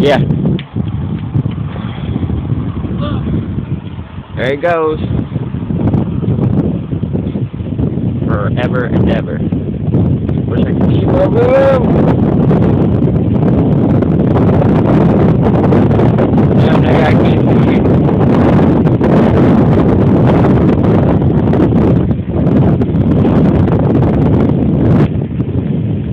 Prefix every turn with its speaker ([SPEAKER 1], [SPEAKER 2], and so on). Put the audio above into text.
[SPEAKER 1] Yeah. There it goes. Forever and ever. Wish I could keep up with him.